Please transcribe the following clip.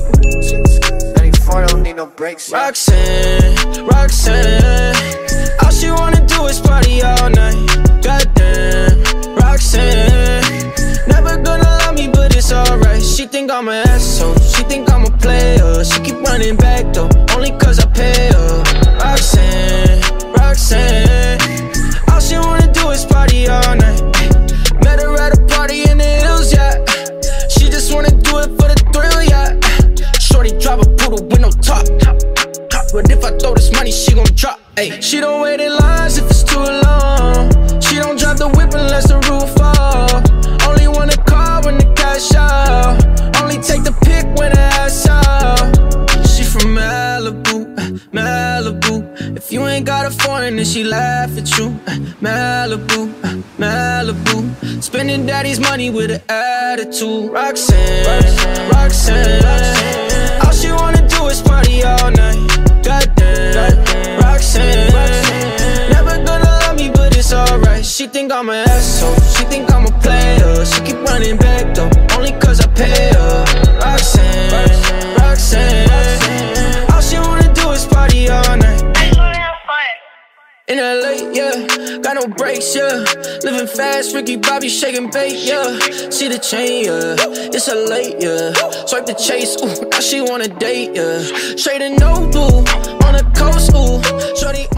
94 don't need no brakes. Roxanne, Roxanne, all she wanna do is party all night. Goddamn, Roxanne, never gonna love me, but it's alright. She think I'm an asshole, she think I'm a player. She keep running back though, only cause I pay her. Roxanne, Roxanne, all she wanna do is party all night. Met her at a party in the hills, yeah. She just wanna do it for the thrill, yeah. Shorty drive a poodle with no top. But if I throw this money, she gon' drop. Ay. She don't wait in lines if it's too long. She don't drive the whip unless the roof fall. Only wanna call when the cash out. Only take the pic when the ass out. She from Malibu, Malibu. If you ain't got a foreign, then she laugh at you. Malibu, Malibu. Spending daddy's money with an attitude. Roxanne, Roxanne, Roxanne, all she wanna do is party all night. Goddamn, Roxanne, Roxanne, never gonna love me, but it's alright. She think I'm an asshole, she think I'm a player. She keep running back though, only cause I pay her. Roxanne, Roxanne, Roxanne, all she wanna do is party all night. In LA, yeah, got no brakes, yeah. Living fast, Ricky Bobby shaking bait, yeah. See the chain, yeah, it's a late, yeah. Swipe the chase, ooh, now she wanna date, yeah. Straight and no blue, on the coast, ooh. Shorty